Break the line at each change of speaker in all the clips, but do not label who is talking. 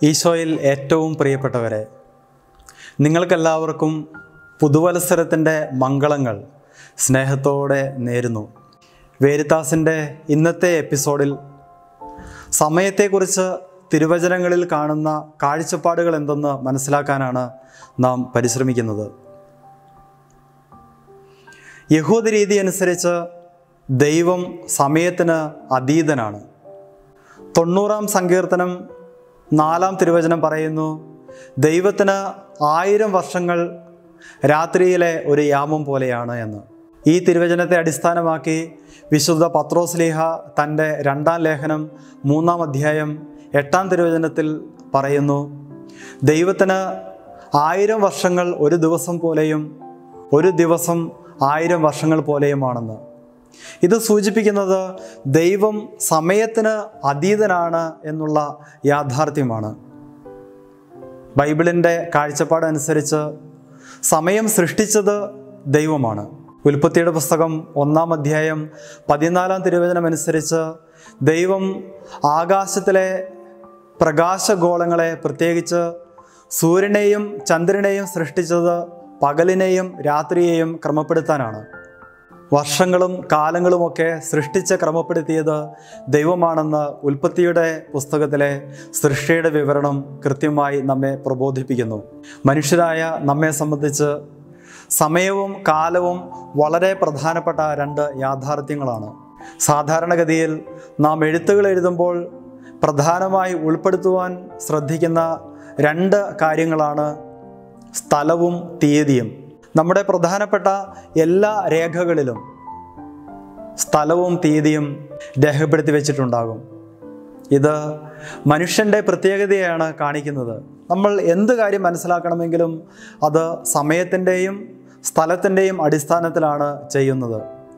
ഈശോയിൽ ഏറ്റവും പ്രിയപ്പെട്ടവരെ, നിങ്ങൾക്കെല്ലാവർക്കും പുതുവത്സരത്തിൻ്റെ മംഗളങ്ങൾ സ്നേഹത്തോടെ നേരുന്നു. വേരിതാസിൻ്റെ ഇന്നത്തെ എപ്പിസോഡിൽ സമയത്തെക്കുറിച്ച് തിരുവചനങ്ങളിൽ കാണുന്ന കാഴ്ചപ്പാടുകൾ എന്തെന്ന് മനസ്സിലാക്കാനാണ് നാം പരിശ്രമിക്കുന്നത്. യഹൂദ രീതി അനുസരിച്ച് ദൈവം സമയത്തിന് അതീതനാണ്. 90-ാം സങ്കീർത്തനം 4-ാം തിരുവചനം പറയുന്നു, ദൈവത്തിന് 1000 വർഷങ്ങൾ രാത്രിയിലെ ഒരു യാമം പോലെയാണ് എന്ന്. ഈ തിരുവചനത്തെ അടിസ്ഥാനമാക്കി വിശുദ്ധ പത്രോസ്ലീഹ തൻ്റെ 2-ാം ലേഖനം 3-ാം അധ്യായം 8-ാം തിരുവചനത്തിൽ പറയുന്നു, ദൈവത്തിന് 1000 വർഷങ്ങൾ ഒരു ദിവസം പോലെയും ഒരു ദിവസം 1000 വർഷങ്ങൾ പോലെയുമാണെന്ന്. ഇത് സൂചിപ്പിക്കുന്നത് ദൈവം സമയത്തിന് അതീതനാണ് എന്നുള്ള യാഥാർത്ഥ്യമാണ്. ബൈബിളിൻ്റെ കാഴ്ചപ്പാടനുസരിച്ച് സമയം സൃഷ്ടിച്ചത് ദൈവമാണ്. ഉൽപ്പത്തിയുടെ പുസ്തകം 1-ാം അധ്യായം 14-ാം തിരുവചനം അനുസരിച്ച് ദൈവം ആകാശത്തിലെ പ്രകാശഗോളങ്ങളെ, പ്രത്യേകിച്ച് സൂര്യനെയും ചന്ദ്രനെയും സൃഷ്ടിച്ചത് പകലിനെയും രാത്രിയെയും ക്രമപ്പെടുത്താനാണ്. വർഷങ്ങളും കാലങ്ങളുമൊക്കെ സൃഷ്ടിച്ച് ക്രമപ്പെടുത്തിയത് ദൈവമാണെന്ന് ഉൽപ്പത്തിയുടെ പുസ്തകത്തിലെ സൃഷ്ടിയുടെ വിവരണം കൃത്യമായി നമ്മെ പ്രബോധിപ്പിക്കുന്നു. മനുഷ്യരായ നമ്മെ സംബന്ധിച്ച് സമയവും കാലവും വളരെ പ്രധാനപ്പെട്ട 2 യാഥാർത്ഥ്യങ്ങളാണ്. സാധാരണഗതിയിൽ നാം എഴുത്തുകൾ എഴുതുമ്പോൾ പ്രധാനമായി ഉൾപ്പെടുത്തുവാൻ ശ്രദ്ധിക്കുന്ന 2 കാര്യങ്ങളാണ് സ്ഥലവും തീയതിയും. നമ്മുടെ പ്രധാനപ്പെട്ട എല്ലാ രേഖകളിലും സ്ഥലവും തീയതിയും രേഖപ്പെടുത്തി വെച്ചിട്ടുണ്ടാകും. ഇത് മനുഷ്യൻ്റെ പ്രത്യേകതയാണ് കാണിക്കുന്നത്. നമ്മൾ എന്ത് കാര്യം മനസ്സിലാക്കണമെങ്കിലും അത് സമയത്തിൻ്റെയും സ്ഥലത്തിൻ്റെയും അടിസ്ഥാനത്തിലാണ് ചെയ്യുന്നത്.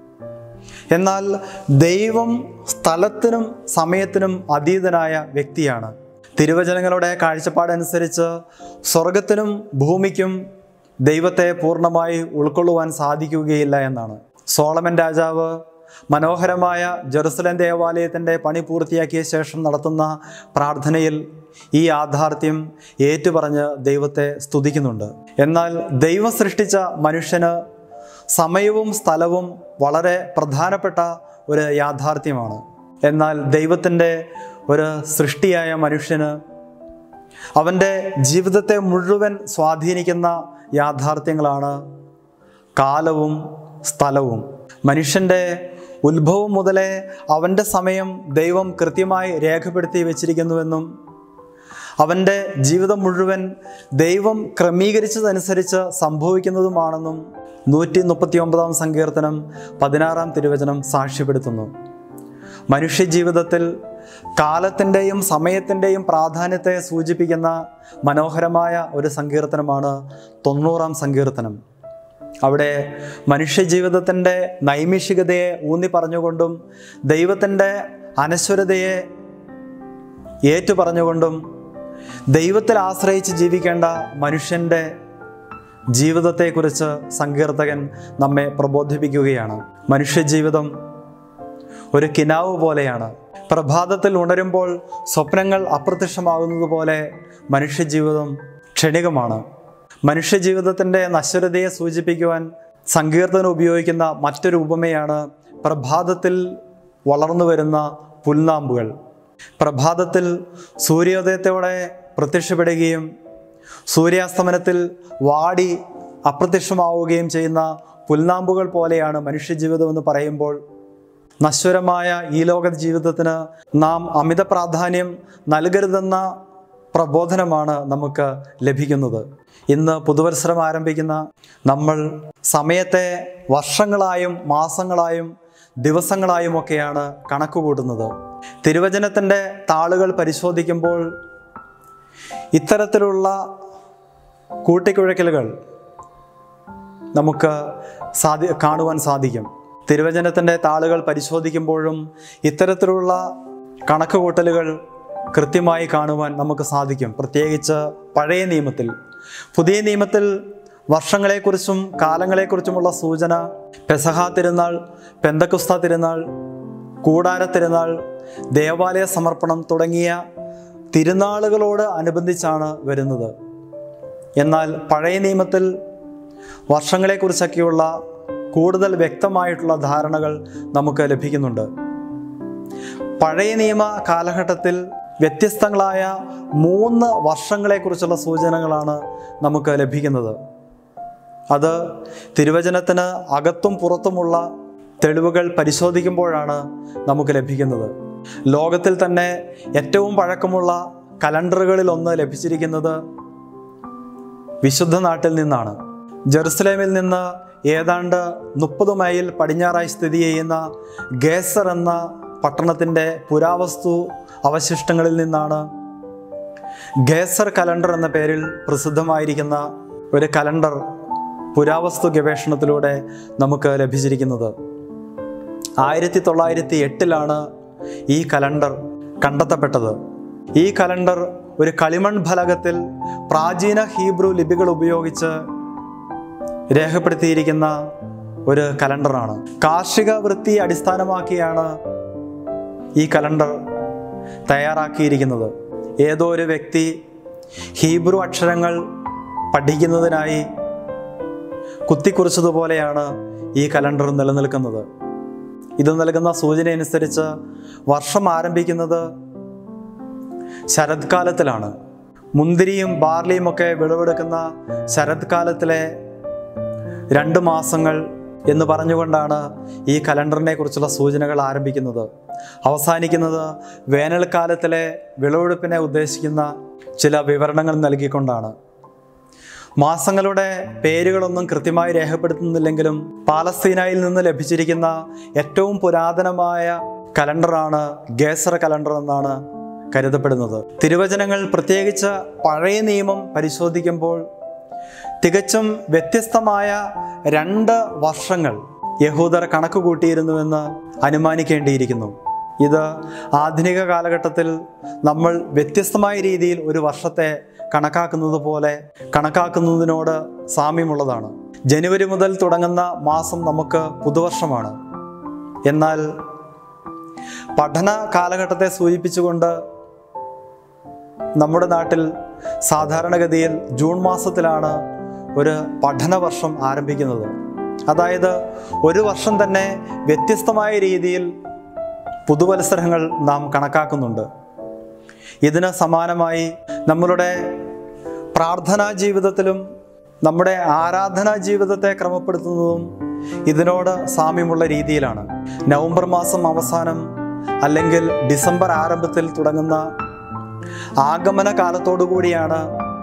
എന്നാൽ ദൈവം സ്ഥലത്തിനും സമയത്തിനും അതീതനായ വ്യക്തിയാണ്. തിരുവചനങ്ങളുടെ കാഴ്ചപ്പാടനുസരിച്ച് സ്വർഗത്തിനും ഭൂമിക്കും ദൈവത്തെ പൂർണ്ണമായി ഉൾക്കൊള്ളുവാൻ സാധിക്കുകയില്ല എന്നാണ്. സോളമൻ രാജാവ് മനോഹരമായ ജെറുസലേം ദേവാലയത്തിൻ്റെ പണി പൂർത്തിയാക്കിയ ശേഷം നടത്തുന്ന പ്രാർത്ഥനയിൽ ഈ യാഥാർത്ഥ്യം ഏറ്റുപറഞ്ഞ് ദൈവത്തെ സ്തുതിക്കുന്നുണ്ട്. എന്നാൽ ദൈവം സൃഷ്ടിച്ച മനുഷ്യന് സമയവും സ്ഥലവും വളരെ പ്രധാനപ്പെട്ട ഒരു യാഥാർത്ഥ്യമാണ്. എന്നാൽ ദൈവത്തിൻ്റെ ഒരു സൃഷ്ടിയായ മനുഷ്യന് അവൻ്റെ ജീവിതത്തെ മുഴുവൻ സ്വാധീനിക്കുന്ന യാഥാർത്ഥ്യങ്ങളാണ് കാലവും സ്ഥലവും. മനുഷ്യൻ്റെ ഉത്ഭവം മുതലേ അവൻ്റെ സമയം ദൈവം കൃത്യമായി രേഖപ്പെടുത്തി വച്ചിരിക്കുന്നുവെന്നും അവൻ്റെ ജീവിതം മുഴുവൻ ദൈവം ക്രമീകരിച്ചതനുസരിച്ച് സംഭവിക്കുന്നതുമാണെന്നും 139-ാം സങ്കീർത്തനം 16-ാം തിരുവചനം സാക്ഷ്യപ്പെടുത്തുന്നു. മനുഷ്യജീവിതത്തിൽ കാലത്തിൻ്റെയും സമയത്തിൻ്റെയും പ്രാധാന്യത്തെ സൂചിപ്പിക്കുന്ന മനോഹരമായ ഒരു സങ്കീർത്തനമാണ് 90-ാം സങ്കീർത്തനം. അവിടെ മനുഷ്യജീവിതത്തിൻ്റെ നൈമിഷികതയെ ഊന്നി പറഞ്ഞുകൊണ്ടും ദൈവത്തിൻ്റെ അനശ്വരതയെ ഏറ്റുപറഞ്ഞുകൊണ്ടും ദൈവത്തിൽ ആശ്രയിച്ച് ജീവിക്കേണ്ട മനുഷ്യൻ്റെ ജീവിതത്തെക്കുറിച്ച് സങ്കീർത്തകൻ നമ്മെ പ്രബോധിപ്പിക്കുകയാണ്. മനുഷ്യജീവിതം ഒരു കിനാവ് പോലെയാണ്. പ്രഭാതത്തിൽ ഉണരുമ്പോൾ സ്വപ്നങ്ങൾ അപ്രത്യക്ഷമാകുന്നത് പോലെ മനുഷ്യജീവിതം ക്ഷണികമാണ്. മനുഷ്യജീവിതത്തിൻ്റെ നശ്വരതയെ സൂചിപ്പിക്കുവാൻ സങ്കീർത്തനം ഉപയോഗിക്കുന്ന മറ്റൊരു ഉപമയാണ് പ്രഭാതത്തിൽ വളർന്നു വരുന്ന പുൽനാമ്പുകൾ. പ്രഭാതത്തിൽ സൂര്യോദയത്തോടെ പ്രത്യക്ഷപ്പെടുകയും സൂര്യാസ്തമനത്തിൽ വാടി അപ്രത്യക്ഷമാവുകയും ചെയ്യുന്ന പുൽനാമ്പുകൾ പോലെയാണ് മനുഷ്യജീവിതം എന്ന് പറയുമ്പോൾ, നശ്വരമായ ഈ ലോക ജീവിതത്തിന് നാം അമിത പ്രാധാന്യം നൽകരുതെന്ന പ്രബോധനമാണ് നമുക്ക് ലഭിക്കുന്നത്. ഇന്ന് പുതുവത്സരം ആരംഭിക്കുന്ന നമ്മൾ സമയത്തെ വർഷങ്ങളായും മാസങ്ങളായും ദിവസങ്ങളായും ഒക്കെയാണ് കണക്ക് കൂട്ടുന്നത്. തിരുവചനത്തിൻ്റെ താളുകൾ പരിശോധിക്കുമ്പോൾ ഇത്തരത്തിലുള്ള കൂട്ടിക്കുഴയ്ക്കലുകൾ നമുക്ക് കാണുവാൻ സാധിക്കും. തിരുവചനത്തിൻ്റെ താളുകൾ പരിശോധിക്കുമ്പോഴും ഇത്തരത്തിലുള്ള കണക്കുകൂട്ടലുകൾ കൃത്യമായി കാണുവാൻ നമുക്ക് സാധിക്കും. പ്രത്യേകിച്ച് പഴയ നിയമത്തിൽ. പുതിയ നിയമത്തിൽ വർഷങ്ങളെക്കുറിച്ചും കാലങ്ങളെക്കുറിച്ചുമുള്ള സൂചന പെസഹ തിരുനാൾ, പെന്തക്കുസ്ത തിരുനാൾ, കൂടാര തിരുനാൾ, ദേവാലയ സമർപ്പണം തുടങ്ങിയ തിരുനാളുകളോട് അനുബന്ധിച്ചാണ് വരുന്നത്. എന്നാൽ പഴയ നിയമത്തിൽ വർഷങ്ങളെക്കുറിച്ചൊക്കെയുള്ള കൂടുതൽ വ്യക്തമായിട്ടുള്ള ധാരണകൾ നമുക്ക് ലഭിക്കുന്നുണ്ട്. പഴയ നിയമ കാലഘട്ടത്തിൽ വ്യത്യസ്തങ്ങളായ 3 വർഷങ്ങളെക്കുറിച്ചുള്ള സൂചനകളാണ് നമുക്ക് ലഭിക്കുന്നത്. അത് തിരുവചനത്തിന് അകത്തും പുറത്തുമുള്ള തെളിവുകൾ പരിശോധിക്കുമ്പോഴാണ് നമുക്ക് ലഭിക്കുന്നത്. ലോകത്തിൽ തന്നെ ഏറ്റവും പഴക്കമുള്ള കലണ്ടറുകളിൽ ഒന്ന് ലഭിച്ചിരിക്കുന്നത് വിശുദ്ധ നാട്ടിൽ നിന്നാണ്. ജെറുസലേമിൽ നിന്ന് ഏതാണ്ട് 30 മൈൽ പടിഞ്ഞാറായി സ്ഥിതി ചെയ്യുന്ന ഗേസർ എന്ന പട്ടണത്തിൻ്റെ പുരാവസ്തു അവശിഷ്ടങ്ങളിൽ നിന്നാണ് ഗേസർ കലണ്ടർ എന്ന പേരിൽ പ്രസിദ്ധമായിരിക്കുന്ന ഒരു കലണ്ടർ പുരാവസ്തു ഗവേഷണത്തിലൂടെ നമുക്ക് ലഭിച്ചിരിക്കുന്നത്. 1908 ഈ കലണ്ടർ കണ്ടെത്തപ്പെട്ടത്. ഈ കലണ്ടർ ഒരു കളിമൺ ഫലകത്തിൽ പ്രാചീന ഹീബ്രു ലിപികൾ ഉപയോഗിച്ച് രേഖപ്പെടുത്തിയിരിക്കുന്ന ഒരു കലണ്ടറാണ്. കാർഷിക വൃത്തി അടിസ്ഥാനമാക്കിയാണ് ഈ കലണ്ടർ തയ്യാറാക്കിയിരിക്കുന്നത്. ഏതോ ഒരു വ്യക്തി ഹീബ്രു അക്ഷരങ്ങൾ പഠിക്കുന്നതിനായി കുത്തിക്കുറിച്ചതുപോലെയാണ് ഈ കലണ്ടർ നിലനിൽക്കുന്നത്. ഇത് നൽകുന്ന സൂചന അനുസരിച്ച് വർഷം ആരംഭിക്കുന്നത് ശരത്കാലത്തിലാണ്. മുന്തിരിയും ബാർലിയും ഒക്കെ വിളവെടുക്കുന്ന ശരത്കാലത്തിലെ 2 മാസങ്ങൾ എന്ന് പറഞ്ഞുകൊണ്ടാണ് ഈ കലണ്ടറിനെ കുറിച്ചുള്ള സൂചനകൾ ആരംഭിക്കുന്നത്. അവസാനിക്കുന്നത് വേനൽക്കാലത്തിലെ വിളവെടുപ്പിനെ ഉദ്ദേശിക്കുന്ന ചില വിവരണങ്ങൾ നൽകിക്കൊണ്ടാണ്. മാസങ്ങളുടെ പേരുകളൊന്നും കൃത്യമായി രേഖപ്പെടുത്തുന്നില്ലെങ്കിലും പാലസ്തീനയിൽ നിന്ന് ലഭിച്ചിരിക്കുന്ന ഏറ്റവും പുരാതനമായ കലണ്ടറാണ് ഗേസർ കലണ്ടർ എന്നാണ് കരുതപ്പെടുന്നത്. തിരുവചനങ്ങൾ, പ്രത്യേകിച്ച് പഴയ നിയമം പരിശോധിക്കുമ്പോൾ തികച്ചും വ്യത്യസ്തമായ 2 വർഷങ്ങൾ യഹൂദർ കണക്ക് കൂട്ടിയിരുന്നുവെന്ന് അനുമാനിക്കേണ്ടിയിരിക്കുന്നു. ഇത് ആധുനിക കാലഘട്ടത്തിൽ നമ്മൾ വ്യത്യസ്തമായ രീതിയിൽ ഒരു വർഷത്തെ കണക്കാക്കുന്നത് പോലെ കണക്കാക്കുന്നതിനോട് സാമ്യമുള്ളതാണ്. ജനുവരി മുതൽ തുടങ്ങുന്ന മാസം നമുക്ക് പുതുവർഷമാണ്. എന്നാൽ പഠന കാലഘട്ടത്തെ സൂചിപ്പിച്ചുകൊണ്ട് നമ്മുടെ നാട്ടിൽ സാധാരണഗതിയിൽ ജൂൺ മാസത്തിലാണ് ഒരു പഠനവർഷം ആരംഭിക്കുന്നത്. അതായത് ഒരു വർഷം തന്നെ വ്യത്യസ്തമായ രീതിയിൽ പുതുവത്സരങ്ങൾ നാം കണക്കാക്കുന്നുണ്ട്. ഇതിന് സമാനമായി നമ്മളുടെ പ്രാർത്ഥനാ ജീവിതത്തിലും നമ്മുടെ ആരാധനാ ജീവിതത്തെ ക്രമപ്പെടുത്തുന്നതും ഇതിനോട് സാമ്യമുള്ള രീതിയിലാണ്. നവംബർ മാസം അവസാനം അല്ലെങ്കിൽ ഡിസംബർ ആരംഭത്തിൽ തുടങ്ങുന്ന ആഗമന കാലത്തോടു കൂടിയാണ്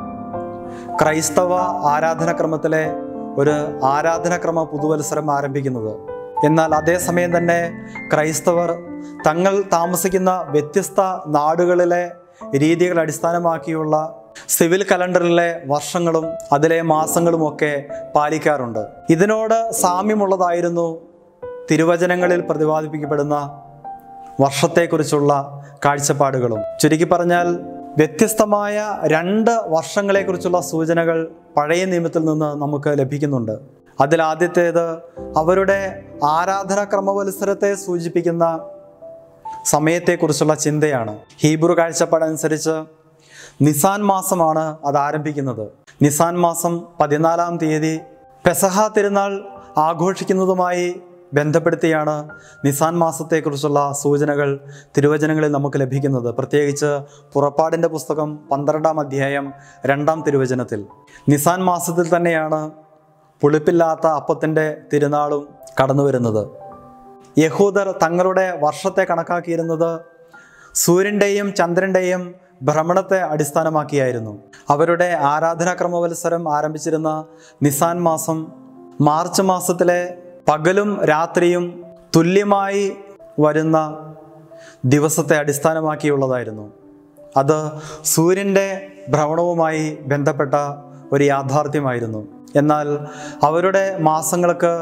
ക്രൈസ്തവ ആരാധനക്രമത്തിലെ ഒരു ആരാധനക്രമ പുതുവത്സരം ആരംഭിക്കുന്നത്. എന്നാൽ അതേസമയം തന്നെ ക്രൈസ്തവർ തങ്ങൾ താമസിക്കുന്ന വ്യത്യസ്ത നാടുകളിലെ രീതികൾ അടിസ്ഥാനമാക്കിയുള്ള സിവിൽ കലണ്ടറിലെ വർഷങ്ങളും അതിലെ മാസങ്ങളുമൊക്കെ പാലിക്കാറുണ്ട്. ഇതിനോട് സാമ്യമുള്ളതായിരുന്നു തിരുവചനങ്ങളിൽ പ്രതിപാദിപ്പിക്കപ്പെടുന്ന വർഷത്തെക്കുറിച്ചുള്ള കാഴ്ചപ്പാടുകളും. ചുരുക്കി പറഞ്ഞാൽ വ്യത്യസ്തമായ 2 വർഷങ്ങളെക്കുറിച്ചുള്ള സൂചനകൾ പഴയ നിയമത്തിൽ നിന്ന് നമുക്ക് ലഭിക്കുന്നുണ്ട്. അതിലാദ്യത്തേത് അവരുടെ ആരാധനാക്രമവത്സരത്തെ സൂചിപ്പിക്കുന്ന സമയത്തെക്കുറിച്ചുള്ള ചിന്തയാണ്. ഹീബ്രു കാഴ്ചപ്പാടനുസരിച്ച് നിസാൻ മാസമാണ് അത് ആരംഭിക്കുന്നത്. നിസാൻ മാസം 14-ാം തീയതി പെസഹ തിരുനാൾ ആഘോഷിക്കുന്നതുമായി ബന്ധപ്പെടുത്തിയാണ് നിസാൻ മാസത്തെക്കുറിച്ചുള്ള സൂചനകൾ തിരുവചനങ്ങളിൽ നമുക്ക് ലഭിക്കുന്നത്. പ്രത്യേകിച്ച് പുറപ്പാടിൻ്റെ പുസ്തകം 12-ാം അധ്യായം 2-ാം തിരുവചനത്തിൽ നിസാൻ മാസത്തിൽ തന്നെയാണ് പുളിപ്പില്ലാത്ത അപ്പത്തിൻ്റെ തിരുനാളും കടന്നു വരുന്നത്. യഹൂദർ തങ്ങളുടെ വർഷത്തെ കണക്കാക്കിയിരുന്നത് സൂര്യൻ്റെയും ചന്ദ്രൻ്റെയും ഭ്രമണത്തെ അടിസ്ഥാനമാക്കിയായിരുന്നു. അവരുടെ ആരാധനാക്രമവത്സരം ആരംഭിച്ചിരുന്ന നിസാൻ മാസം മാർച്ച് മാസത്തിലെ പകലും രാത്രിയും തുല്യമായി വരുന്ന ദിവസത്തെ അടിസ്ഥാനമാക്കിയുള്ളതായിരുന്നു. അത് സൂര്യൻ്റെ ഭ്രമണവുമായി ബന്ധപ്പെട്ട ഒരു യാഥാർത്ഥ്യമായിരുന്നു. എന്നാൽ അവരുടെ മാസങ്ങൾക്ക്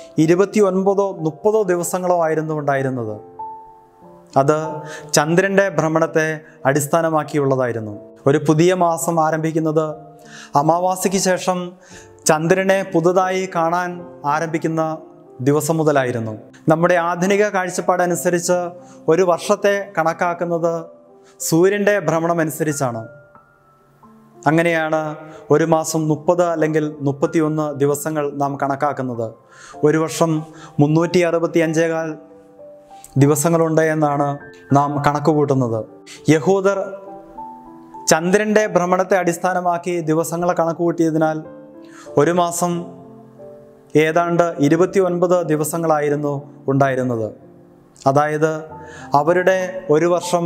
29-30 ദിവസങ്ങളോ ആയിരുന്നു ഉണ്ടായിരുന്നത്. അത് ചന്ദ്രൻ്റെ ഭ്രമണത്തെ അടിസ്ഥാനമാക്കിയുള്ളതായിരുന്നു. ഒരു പുതിയ മാസം ആരംഭിക്കുന്നത് അമാവാസിക്ക് ശേഷം ചന്ദ്രനെ പുതുതായി കാണാൻ ആരംഭിക്കുന്ന ദിവസം മുതലായിരുന്നു. നമ്മുടെ ആധുനിക കാഴ്ചപ്പാടനുസരിച്ച് ഒരു വർഷത്തെ കണക്കാക്കുന്നത് സൂര്യൻ്റെ ഭ്രമണമനുസരിച്ചാണ്. അങ്ങനെയാണ് ഒരു മാസം 30 അല്ലെങ്കിൽ 31 ദിവസങ്ങൾ നാം കണക്കാക്കുന്നത്. ഒരു വർഷം 365 ദിവസങ്ങളുണ്ട് എന്നാണ് നാം കണക്ക് കൂട്ടുന്നത്. യഹൂദർ ചന്ദ്രൻ്റെ ഭ്രമണത്തെ അടിസ്ഥാനമാക്കി ദിവസങ്ങളെ കണക്ക് കൂട്ടിയതിനാൽ ഒരു മാസം ഏതാണ്ട് 29 ദിവസങ്ങളായിരുന്നു ഉണ്ടായിരുന്നത്. അതായത് അവരുടെ ഒരു വർഷം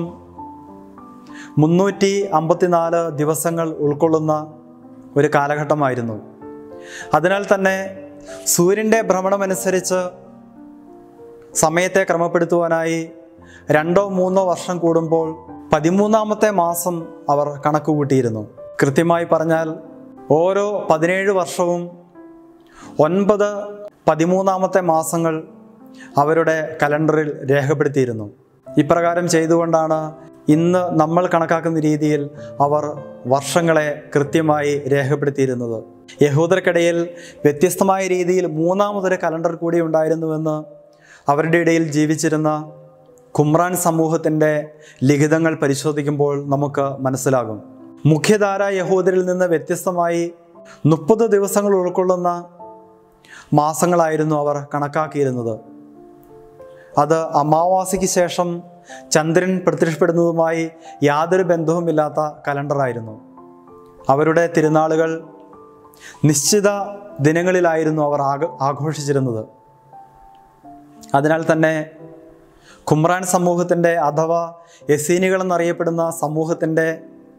354 ദിവസങ്ങൾ ഉൾക്കൊള്ളുന്ന ഒരു കാലഘട്ടമായിരുന്നു. അതിനാൽ തന്നെ സൂര്യൻ്റെ ഭ്രമണമനുസരിച്ച് സമയത്തെ ക്രമപ്പെടുത്തുവാനായി 2-3 വർഷം കൂടുമ്പോൾ 13ാമത്തെ മാസം അവർ കണക്ക് കൂട്ടിയിരുന്നു. കൃത്യമായി പറഞ്ഞാൽ ഓരോ 17 വർഷവും 9 13ാമത്തെ മാസങ്ങൾ അവരുടെ കലണ്ടറിൽ രേഖപ്പെടുത്തിയിരുന്നു. ഇപ്രകാരം ചെയ്തുകൊണ്ടാണ് ഇന്ന് നമ്മൾ കണക്കാക്കുന്ന രീതിയിൽ അവർ വർഷങ്ങളെ കൃത്യമായി രേഖപ്പെടുത്തിയിരുന്നത്. യഹൂദർക്കിടയിൽ വ്യത്യസ്തമായ രീതിയിൽ 3ാമതൊരു കലണ്ടർ കൂടി ഉണ്ടായിരുന്നുവെന്ന് അവരുടെ ഇടയിൽ ജീവിച്ചിരുന്ന കുമ്രാൻ സമൂഹത്തിൻ്റെ ലിഖിതങ്ങൾ പരിശോധിക്കുമ്പോൾ നമുക്ക് മനസ്സിലാകും. മുഖ്യധാര യഹൂദരിൽ നിന്ന് വ്യത്യസ്തമായി 30 ദിവസങ്ങൾ ഉൾക്കൊള്ളുന്ന മാസങ്ങളായിരുന്നു അവർ കണക്കാക്കിയിരുന്നത്. അത് അമാവാസിക്ക് ശേഷം ചന്ദ്രൻ പ്രത്യക്ഷപ്പെടുന്നതുമായി യാതൊരു ബന്ധവുമില്ലാത്ത കലണ്ടറായിരുന്നു. അവരുടെ തിരുനാളുകൾ നിശ്ചിത ദിനങ്ങളിലായിരുന്നു അവർ ആഘോഷിച്ചിരുന്നത്. അതിനാൽ തന്നെ കുമ്രാൻ സമൂഹത്തിൻ്റെ അഥവാ എസീനികൾ എന്നറിയപ്പെടുന്ന സമൂഹത്തിൻ്റെ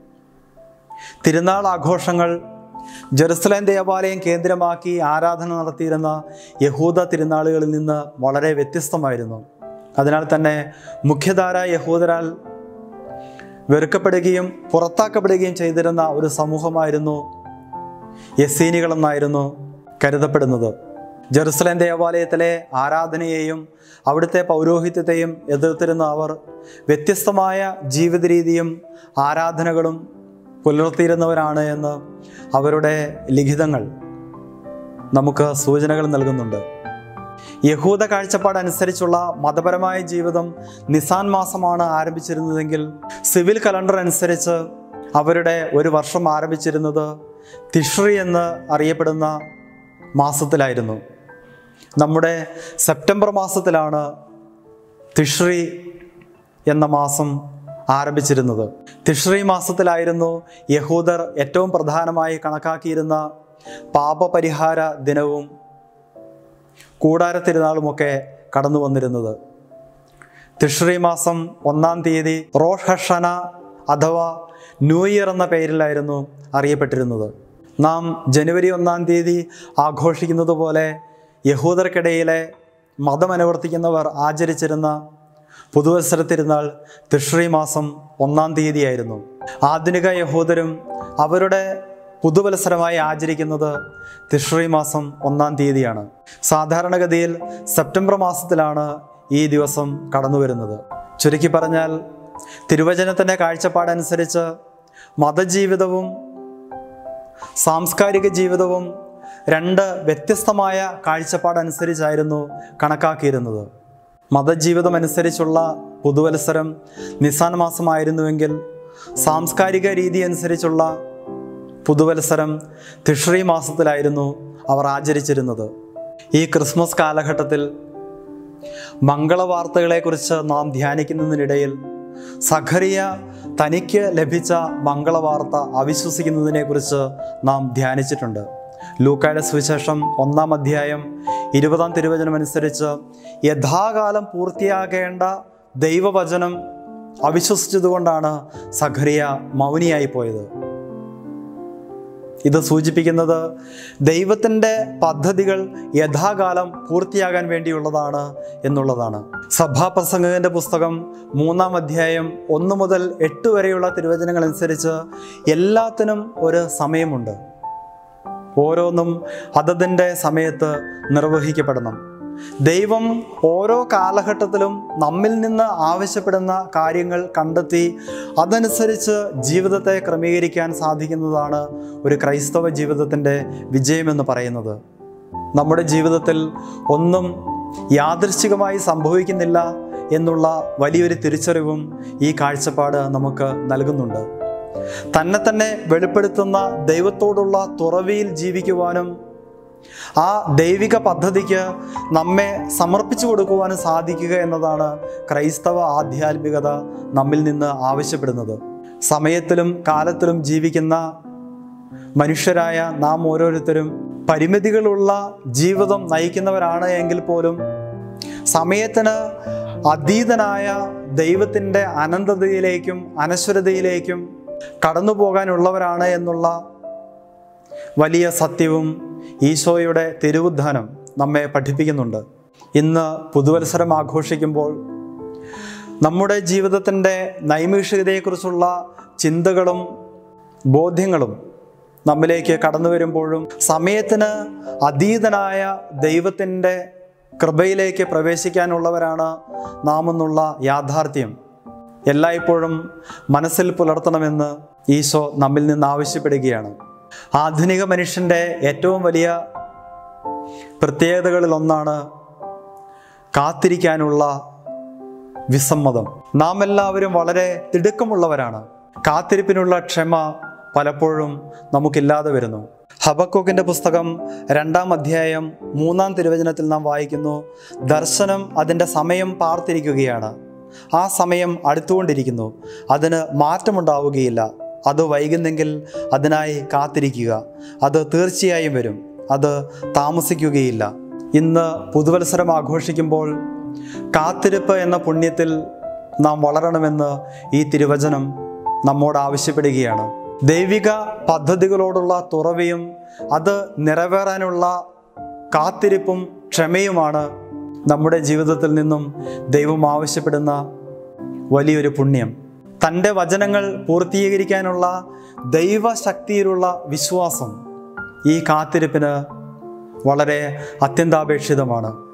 തിരുനാൾ ആഘോഷങ്ങൾ ജെറുസലേം ദേവാലയം കേന്ദ്രമാക്കി ആരാധന നടത്തിയിരുന്ന യഹൂദ തിരുനാളുകളിൽ നിന്ന് വളരെ വ്യത്യസ്തമായിരുന്നു. അതിനാൽ തന്നെ മുഖ്യധാര യഹൂദരാൽ വെറുക്കപ്പെടുകയും പുറത്താക്കപ്പെടുകയും ചെയ്തിരുന്ന ഒരു സമൂഹമായിരുന്നു എസീനികളെന്നായിരുന്നു കരുതപ്പെടുന്നത്. ജെറുസലേം ദേവാലയത്തിലെ ആരാധനയെയും അവിടുത്തെ പൗരോഹിത്യത്തെയും എതിർത്തിരുന്ന അവർ വ്യത്യസ്തമായ ജീവിത രീതിയും ആരാധനകളും പുലർത്തിയിരുന്നവരാണ് എന്ന് അവരുടെ ലിഖിതങ്ങൾ നമുക്ക് സൂചനകൾ നൽകുന്നുണ്ട്. യഹൂദ കാഴ്ചപ്പാടനുസരിച്ചുള്ള മതപരമായ ജീവിതം നിസാൻ മാസമാണ് ആരംഭിച്ചിരുന്നതെങ്കിൽ സിവിൽ കലണ്ടർ അനുസരിച്ച് അവരുടെ ഒരു വർഷം ആരംഭിച്ചിരുന്നത് തിഷ്രി എന്ന് അറിയപ്പെടുന്ന മാസത്തിലായിരുന്നു. നമ്മുടെ സെപ്റ്റംബർ മാസത്തിലാണ് തിഷ്രി എന്ന മാസം ആരംഭിച്ചിരുന്നത്. തിഷ്രി മാസത്തിലായിരുന്നു യഹൂദർ ഏറ്റവും പ്രധാനമായി കണക്കാക്കിയിരുന്ന പാപപരിഹാര ദിനവും കൂടാര തിരുനാളുമൊക്കെ കടന്നു വന്നിരുന്നത്. തിഷ്രി മാസം 1-ാം തീയതി റോഷ് ഹഷന അഥവാ ന്യൂ ഇയർ എന്ന പേരിലായിരുന്നു അറിയപ്പെട്ടിരുന്നത്. നാം ജനുവരി 1-ാം തീയതി ആഘോഷിക്കുന്നത് പോലെ യഹൂദർക്കിടയിലെ മതമനുവർത്തിക്കുന്നവർ ആചരിച്ചിരുന്ന പുതുവത്സര തിരുനാൾ തിഷ്രി മാസം 1-ാം തീയതിയായിരുന്നു. ആധുനിക യഹൂദരും അവരുടെ പുതുവത്സരമായി ആചരിക്കുന്നത് തിഷ്രി മാസം 1-ാം തീയതിയാണ്. സാധാരണഗതിയിൽ സെപ്റ്റംബർ മാസത്തിലാണ് ഈ ദിവസം കടന്നു വരുന്നത്. ചുരുക്കി പറഞ്ഞാൽ തിരുവചനത്തിൻ്റെ കാഴ്ചപ്പാടനുസരിച്ച് മതജീവിതവും സാംസ്കാരിക ജീവിതവും 2 വ്യത്യസ്തമായ കാഴ്ചപ്പാടനുസരിച്ചായിരുന്നു കണക്കാക്കിയിരുന്നത്. മതജീവിതം അനുസരിച്ചുള്ള പുതുവത്സരം നിസാൻ മാസമായിരുന്നുവെങ്കിൽ സാംസ്കാരിക രീതി അനുസരിച്ചുള്ള പുതുവത്സരം തിഷ്രി മാസത്തിലായിരുന്നു അവർ ആചരിച്ചിരുന്നത്. ഈ ക്രിസ്മസ് കാലഘട്ടത്തിൽ മംഗളവാർത്തകളെക്കുറിച്ച് നാം ധ്യാനിക്കുന്നതിനിടയിൽ സഖറിയ തനിക്ക് ലഭിച്ച മംഗളവാർത്ത അവിശ്വസിക്കുന്നതിനെക്കുറിച്ച് നാം ധ്യാനിച്ചിട്ടുണ്ട്. ലൂക്കായുടെ സുവിശേഷം 1-ാം അധ്യായം 20-ാം തിരുവചനമനുസരിച്ച് യഥാകാലം പൂർത്തിയാകേണ്ട ദൈവവചനം അവിശ്വസിച്ചതുകൊണ്ടാണ് സഖറിയ മൗനിയായി പോയത്. ഇത് സൂചിപ്പിക്കുന്നത് ദൈവത്തിൻ്റെ പദ്ധതികൾ യഥാകാലം പൂർത്തിയാകാൻ വേണ്ടിയുള്ളതാണ് എന്നുള്ളതാണ്. സഭാപ്രസംഗകന്റെ പുസ്തകം 3-ാം അധ്യായം 1 മുതൽ 8 വരെയുള്ള തിരുവചനങ്ങൾ അനുസരിച്ച് എല്ലാത്തിനും ഒരു സമയമുണ്ട്. ഓരോന്നും അതതിൻ്റെ സമയത്ത് നിർവഹിക്കപ്പെടണം. ദൈവം ഓരോ കാലഘട്ടത്തിലും നമ്മിൽ നിന്ന് ആവശ്യപ്പെടുന്ന കാര്യങ്ങൾ കണ്ടെത്തി അതനുസരിച്ച് ജീവിതത്തെ ക്രമീകരിക്കാൻ സാധിക്കുന്നതാണ് ഒരു ക്രൈസ്തവ ജീവിതത്തിൻ്റെ വിജയമെന്ന് പറയുന്നത്. നമ്മുടെ ജീവിതത്തിൽ ഒന്നും യാദൃശ്ചികമായി സംഭവിക്കുന്നില്ല എന്നുള്ള വലിയൊരു തിരിച്ചറിവും ഈ കാഴ്ചപ്പാട് നമുക്ക് നൽകുന്നുണ്ട്. തന്നെ തന്നെ വെളിപ്പെടുത്തുന്ന ദൈവത്തോടുള്ള തുറവിയിൽ ജീവിക്കുവാനും ആ ദൈവിക പദ്ധതിക്ക് നമ്മെ സമർപ്പിച്ചു കൊടുക്കുവാനും സാധിക്കുക എന്നതാണ് ക്രൈസ്തവ ആധ്യാത്മികത നമ്മിൽ നിന്ന് ആവശ്യപ്പെടുന്നത്. സമയത്തിലും കാലത്തിലും ജീവിക്കുന്ന മനുഷ്യരായ നാം ഓരോരുത്തരും പരിമിതികളുള്ള ജീവിതം നയിക്കുന്നവരാണ് എങ്കിൽ പോലും സമയത്തിന് അതീതനായ ദൈവത്തിൻ്റെ അനന്തതയിലേക്കും അനശ്വരതയിലേക്കും കടന്നു പോകാനുള്ളവരാണ് എന്നുള്ള വലിയ സത്യവും ഈശോയുടെ തിരുവുദ്ധാനം നമ്മെ പഠിപ്പിക്കുന്നുണ്ട്. ഇന്ന് പുതുവത്സരം ആഘോഷിക്കുമ്പോൾ നമ്മുടെ ജീവിതത്തിൻ്റെ നൈമിഷികതയെക്കുറിച്ചുള്ള ചിന്തകളും ബോധ്യങ്ങളും നമ്മിലേക്ക് കടന്നു വരുമ്പോഴും സമയത്തിന് അതീതനായ ദൈവത്തിൻ്റെ കൃപയിലേക്ക് പ്രവേശിക്കാനുള്ളവരാണ് നാം എന്നുള്ള യാഥാർത്ഥ്യം എല്ലായ്പ്പോഴും മനസ്സിൽ പുലർത്തണമെന്ന് ഈശോ നമ്മിൽ നിന്ന് ആവശ്യപ്പെടുകയാണ്. ആധുനിക മനുഷ്യൻ്റെ ഏറ്റവും വലിയ പ്രത്യേകതകളിലൊന്നാണ് കാത്തിരിക്കാനുള്ള വിസമ്മതം. നാം എല്ലാവരും വളരെ തിടുക്കമുള്ളവരാണ്. കാത്തിരിപ്പിനുള്ള ക്ഷമ പലപ്പോഴും നമുക്കില്ലാതെ വരുന്നു. ഹബക്കൂക്കിൻ്റെ പുസ്തകം 2-ാം അധ്യായം 3-ാം തിരുവചനത്തിൽ നാം വായിക്കുന്നു, ദർശനം അതിൻ്റെ സമയം പാർത്തിരിക്കുകയാണ്, ആ സമയം അടുത്തുകൊണ്ടിരിക്കുന്നു, അതിന് മാറ്റമുണ്ടാവുകയില്ല, അത് വൈകുന്നെങ്കിൽ അതിനായി കാത്തിരിക്കുക, അത് തീർച്ചയായും വരും, അത് താമസിക്കുകയില്ല. ഇന്ന് പുതുവത്സരം ആഘോഷിക്കുമ്പോൾ കാത്തിരിപ്പ് എന്ന പുണ്യത്തിൽ നാം വളരണമെന്ന് ഈ തിരുവചനം നമ്മോട് ആവശ്യപ്പെടുകയാണ്. ദൈവിക പദ്ധതികളോടുള്ള തുറവിയും അത് നിറവേറാനുള്ള കാത്തിരിപ്പും ക്ഷമയുമാണ് നമ്മുടെ ജീവിതത്തിൽ നിന്നും ദൈവം ആവശ്യപ്പെടുന്ന വലിയൊരു പുണ്യം. തൻ്റെ വചനങ്ങൾ പൂർത്തീകരിക്കാനുള്ള ദൈവശക്തിയിലുള്ള വിശ്വാസം ഈ കാത്തിരിപ്പിന് വളരെ അത്യന്താപേക്ഷിതമാണ്.